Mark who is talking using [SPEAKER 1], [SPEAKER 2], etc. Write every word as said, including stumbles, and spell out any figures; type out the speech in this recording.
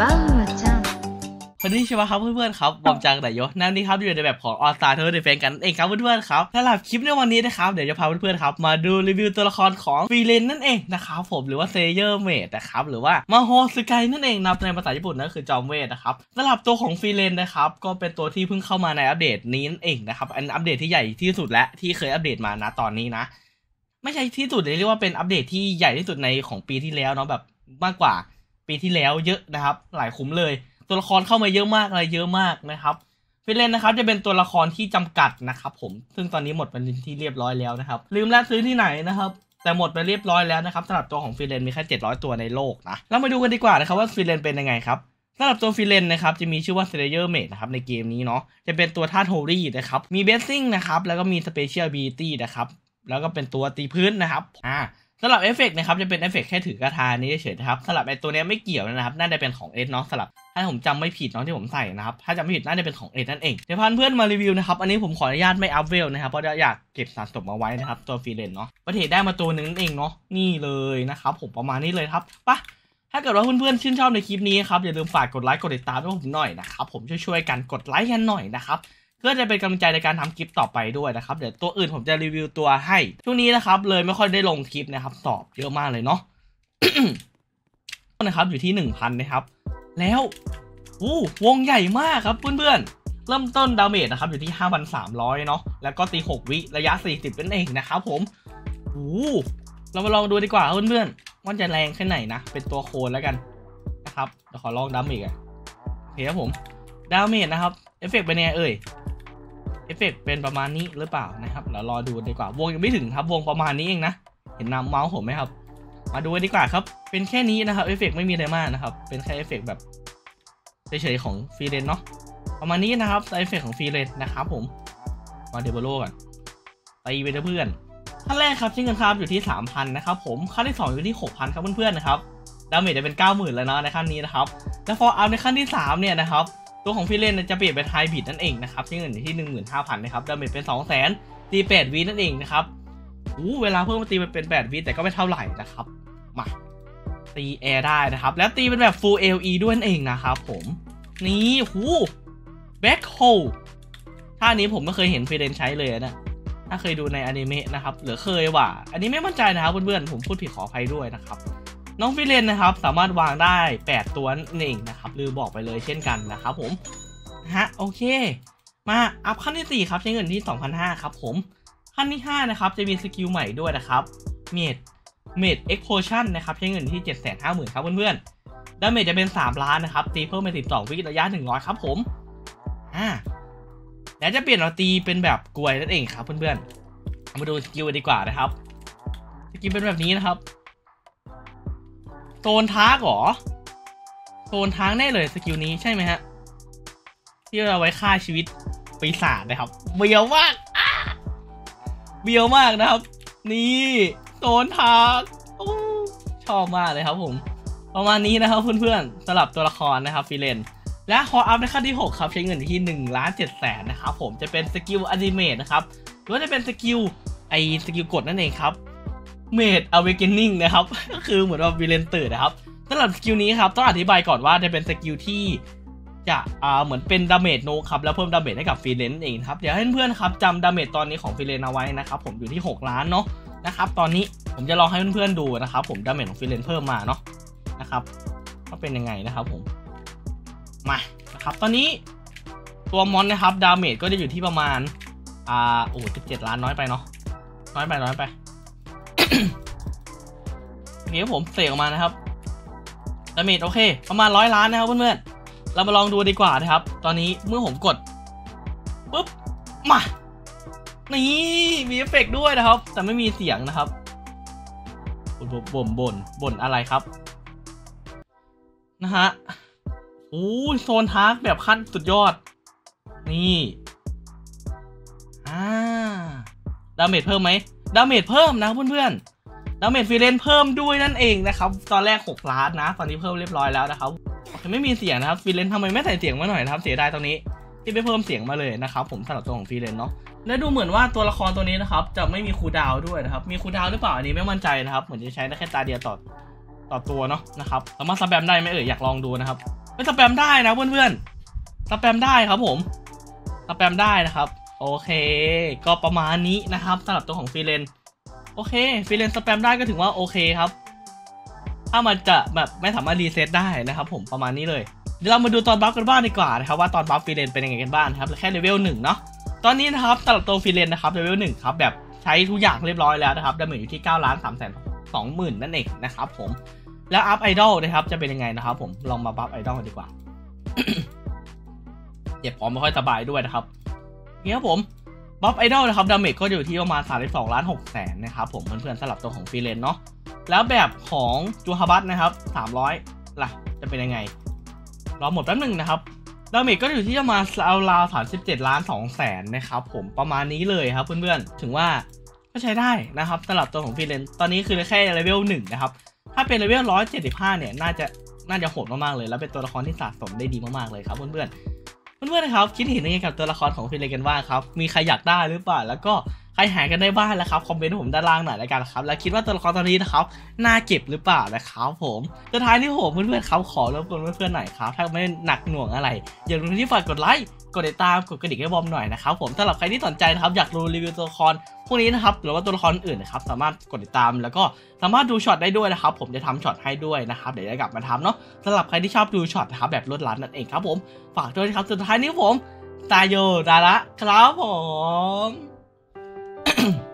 [SPEAKER 1] バウアちゃん
[SPEAKER 2] คนนี้ใช่ไหมครับเพื่อนๆครับบอมจังไหนโยนั่นนี่ครับอยู่ในแบบของออสตาเทอร์เดฟเฟนกันเองครับเพื่อนๆครับสำหรับคลิปในวันนี้นะครับเดี๋ยวจะพาเพื่อนๆครับมาดูรีวิวตัวละครของฟรีเลนนั่นเองนะครับผมหรือว่าเซเยอร์เมดนะครับหรือว่ามาโฮสึไกนั่นเองนับในภาษาญี่ปุ่นนั่นคือจอมเวทนะครับสำหรับตัวของฟรีเลนนะครับก็เป็นตัวที่เพิ่งเข้ามาในอัปเดตนี้นั่นเองนะครับอันอัปเดตที่ใหญ่ที่สุดและที่เคยอัปเดตมานะตอนนี้นะไม่ใช่ที่สุดเลยเรียกว่าเป็นอัปเดตที่ใหญ่ที่สุดในของปีที่แล้วเนาะแบบมากกว่าปีที่แล้วเยอะนะครับหลายคุ้มเลยตัวละครเข้ามาเยอะมากอะไรเยอะมากนะครับฟรีเลนนะครับจะเป็นตัวละครที่จำกัดนะครับผมซึ่งตอนนี้หมดไปที่เรียบร้อยแล้วนะครับลืมแล้วซื้อที่ไหนนะครับแต่หมดไปเรียบร้อยแล้วนะครับสำหรับตัวของฟรีเลนมีแค่เจ็ดร้อยตัวในโลกนะเรามาดูกันดีกว่านะครับว่าฟรีเลนเป็นยังไงครับสำหรับตัวฟรีเลนนะครับจะมีชื่อว่าเซเลเยอร์เมดนะครับในเกมนี้เนาะจะเป็นตัวธาตุโฮลี่นะครับมีเบสซิ่งนะครับแล้วก็มีสเปเชียลบีตี้นะครับแล้วก็เป็นตัวตีพื้นนะครับอ่าสำหรับเอฟเฟกต์นะครับจะเป็นเอฟเฟกต์แค่ถือกระทานี้เฉยๆนะครับสำหรับไอ้ตัวนี้ไม่เกี่ยวนะครับน่าจะเป็นของเอสเนาะสำหรับถ้าผมจำไม่ผิดเนาะที่ผมใส่นะครับถ้าจำไม่ผิดน่าจะเป็นของเอสนั่นเองเดี๋ยวพาเพื่อนมารีวิวนะครับอันนี้ผมขออนุญาตไม่อัพเวลนะครับเพราะอยากเก็บสะสมเอาไว้นะครับตัวฟรีเลนเนาะประเทศได้มาตัวนึงนั่นเองเนาะนี่เลยนะครับผมประมาณนี้เลยครับปะถ้าเกิดว่าเพื่อนๆชื่นชอบในคลิปนี้ครับอย่าลืมฝากกดไลค์กดติดตามด้วยผมหน่อยนะครับผมช่วยๆกันกดไลค์กันหน่อยนะครับเพื่อจะเป็นกำลังใจในการทำคลิปต่อไปด้วยนะครับเดี๋ยวตัวอื่นผมจะรีวิวตัวให้ช่วงนี้นะครับเลยไม่ค่อยได้ลงคลิปนะครับสอบเยอะมากเลยเนาะ นะครับอยู่ที่ หนึ่งพัน นะครับแล้วอู้วงใหญ่มากครับเพื่อนๆเริ่มต้นดาเมจนะครับอยู่ที่ ห้าพันสามร้อย เนาะแล้วก็ตีหกวิระยะสี่สิบนั่นเองนะครับผมอู้เรามาลองดูดีกว่าเพื่อนๆว่าจะแรงแค่ไหนนะเป็นตัวโคนแล้วกันนะครับเดี๋ยวขอลองดาเมจกันโอเคครับผมดาเมจนะครับเอฟเฟกต์เป็นยังไงเอ่ยเอฟเฟกต์เป็นประมาณนี้หรือเปล่านะครับเรารอดูดีกว่าวงยังไม่ถึงครับวงประมาณนี้เองนะเห็นนำเมาส์ผมไหมครับมาดูดีกว่าครับเป็นแค่นี้นะครับเอฟเฟกต์ไม่มีอะไรมากนะครับเป็นแค่เอฟเฟกต์แบบเฉยๆของฟรีเลนเนาะประมาณนี้นะครับเอฟเฟกต์ของฟรีเลนนะครับผมมาเดเบโลกันตีไปเพื่อนขั้นแรกครับชิ้นเงินครับอยู่ที่ สามพัน นะครับผมขั้นที่สองอยู่ที่ หกพัน ครับเพื่อนๆนะครับดาเมจจะเป็น เก้าหมื่น แล้วเนาะในขั้นนี้นะครับแล้วพอเอาในขั้นที่สามเนี่ยนะครับตัวของฟรีเลนจะเปลี่ยนเป็นไฮบริดนั่นเองนะครับชิ้นเงินอยู่ที่ หนึ่งหมื่นห้าพัน นะครับดาเมจเป็น สองแสน ตีแปดวินั่นเองนะครับอู้เวลาเพิ่มมาตีมันเป็นแปดวิแต่ก็ไม่เท่าไหร่นะครับมาตีแอร์ได้นะครับแล้วตีเป็นแบบ Full แอล อี ด้วยนั่นเองนะครับผมนี่หูแบ็คโฮลท่านี้ผมไม่เคยเห็นฟรีเลนใช้เลยนะถ้าเคยดูในอนิเมะนะครับหรือเคยว่าอันนี้ไม่มั่นใจนะครับเพื่อนๆผมพูดผิดขออภัยด้วยนะครับน้องฟรีเลนนะครับสามารถวางได้แปดตัวนั่นเองนะครับลืมบอกไปเลยเช่นกันนะครับผมฮะโอเคมาอัพขั้นที่สี่ครับใช้เงินที่ สองพันห้าร้อย ครับผมขั้นที่ห้านะครับจะมีสกิลใหม่ด้วยนะครับเมดเมดเอ็กโพชั่นนะครับใช้เงินที่ เจ็ดแสนห้าหมื่น ครับเพื่อนๆดาเมจจะเป็นสามล้านนะครับตีเพิ่มเป็นสิบสองวิระยะหนึ่งร้อยครับผมอ่าแล้วจะเปลี่ยนเราตีเป็นแบบกลวยนั่นเองครับเพื่อนๆมาดูสกิลดีกว่านะครับสกิลเป็นแบบนี้นะครับโซนทาร์กหรอโซนทาร์กแน่เลยสกิลนี้ใช่ไหมฮะที่เราไว้ฆ่าชีวิตปีศาจนะครับเบียวมากเบียวมากนะครับนี่โซนทาร์กชอบมากเลยครับผมประมาณนี้นะครับเพื่อนๆสำหรับตัวละครนะครับฟรีเลนและคออัพในขั้นที่หกครับใช้เงินที่หนึ่งล้านเจ็ดแสนนะครับผมจะเป็นสกิลอนิเมตนะครับหรือว่าจะเป็นสกิลไอสกิลกดนั่นเองครับเมดอเวเกนนิ่งนะครับก็คือเหมือนว่าวิเลนตื่นนะครับสำหรับสกิลนี้ครับต้องอธิบายก่อนว่าจะเป็นสกิลที่จะอ่าเหมือนเป็นดาเมจโนครับแล้วเพิ่มดาเมจให้กับฟรีเลนเองครับเดี๋ยวให้เพื่อนๆครับจำดาเมจตอนนี้ของฟรีเลนเอาไว้นะครับผมอยู่ที่หกล้านเนาะนะครับตอนนี้ผมจะลองให้เพื่อนๆดูนะครับผมดาเมจของฟรีเลนเพิ่มมาเนาะนะครับว่าเป็นยังไงนะครับผมมานะครับตอนนี้ตัวมอนนะครับดาเมจก็จะอยู่ที่ประมาณอ่าโอ้สิบเจ็ดล้านน้อยไปเนาะน้อยไปน้อยไป นี่ผมเสกออกมานะครับดาเมจโอเคประมาณร้อยล้านนะครับเพื่อนๆเรามาลองดูดีกว่านะครับตอนนี้เมื่อผมกดปุ๊บมานี่มีเอฟเฟกต์ด้วยนะครับแต่ไม่มีเสียงนะครับบ่นบ่นบ่นบ่นอะไรครับนะฮะโอ้โซนทาร์กแบบขั้นสุดยอดนี่อ่าดาเมจเพิ่มไหมดาเมจเพิ่มนะเพื่อนๆดาเมจฟรีเลนเพิ่มด้วยนั่นเองนะครับตอนแรกหกล้านนะตอนนี้เพิ่มเรียบร้อยแล้วนะครับไม่มีเสียงนะครับฟรีเลนทำไมไม่ใส่เสียงมาหน่อยนะครับเสียดายตรงนี้ที่ไม่เพิ่มเสียงมาเลยนะครับผมสำหรับตัวของฟรีเลนเนาะและดูเหมือนว่าตัวละครตัวนี้นะครับจะไม่มีคูลดาวน์ด้วยนะครับมีคูลดาวน์หรือเปล่าอันนี้ไม่มั่นใจนะครับเหมือนจะใช้ได้แค่ตาเดียวต่อต่อตัวเนาะนะครับสามารถซับแบมได้ไหมเอ่ยอยากลองดูนะครับไม่สแปมได้นะเพื่อนๆสแปมได้ครับผมสแปมได้นะครับโอเคก็ประมาณนี้นะครับสำหรับตัวของฟรีเลนโอเคฟรีเลนสแปมได้ก็ถือว่าโอเคครับถ้ามันจะแบบไม่สามารถรีเซ็ตได้นะครับผมประมาณนี้เลยเดี๋ยวเรามาดูตอนบัฟกันบ้างดีกว่านะครับว่าตอนบัฟฟรีเลนเป็นยังไงกันบ้างครับแค่เลเวลหนึ่งเนาะตอนนี้นะครับสำหรับตัวฟรีเลนนะครับเลเวลหนึ่งครับแบบใช้ทุกอย่างเรียบร้อยแล้วนะครับดาเมจอยู่ที่เก้าล้านสามแสนสองหมื่นนั่นเองนะครับผมแล้วอัพไอดอลนะครับจะเป็นยังไงนะครับผมลองมาบัฟไอดอลกันดีกว่า เจ็บพร้อมไม่ค่อยสบายด้วยนะครับนี่ครับผมบัฟไอดอลนะครับดาเมจก็อยู่ที่ประมาณสามสิบสองล้านหกแสนนะครับผมเพื่อนๆสำหรับตัวของฟรีเลนเนาะแล้วแบบของจูฮาบัตนะครับสามร้อยล่ะจะเป็นยังไงรอหมดแป๊บนึงนะครับดาเมจก็อยู่ที่ประมาณราวๆสามสิบเจ็ดล้านสองแสนนะครับผมประมาณนี้เลยครับเพื่อนๆถึงว่าก็ใช้ได้นะครับสำหรับตัวของฟรีเลนตอนนี้คือแค่เลเวลหนึ่งนะครับถ้าเป็นเลเวลหนึ่งร้อยเจ็ดสิบห้าเนี่ยน่าจะน่าจะโหดมากๆเลยแล้วเป็นตัวละครที่สะสมได้ดีมากๆเลยครับเพื่อนๆเพื่อนๆนะครับคิดเห็นยังไงกับตัวละครของฟรีเลนกันบ้างครับมีใครอยากได้หรือเปล่าแล้วก็ใครหากันได้บ้างแล้วครับคอมเมนต์ผมด้านล่างหน่อยแล้วกันครับแล้วคิดว่าตัวละครตัวนี้นะครับน่าเก็บหรือเปล่านะครับผมสุดท้ายที่ผมเพื่อนๆครับขอรบกวนเพื่อนๆหน่อยครับถ้าไม่หนักหน่วงอะไรอย่าลืมที่ฝากกดไลค์กดติดตามกดกระดิ่งให้บอมหน่อยนะครับผมสำหรับใครที่สนใจนะครับอยากดูรีวิวตัวละครพวกนี้นะครับหรือว่าตัวละครอื่นนะครับสามารถกดติดตามแล้วก็สามารถดูช็อตได้ด้วยนะครับผมจะทำช็อตให้ด้วยนะครับเดี๋ยวจะกลับมาทำเนาะสำหรับใครที่ชอบดูช็อตนะครับแบบรวดรัดนั่นเองครับผมฝากด้วยนะครับสุดท้ายนี้ผมตายโยดาระครับผม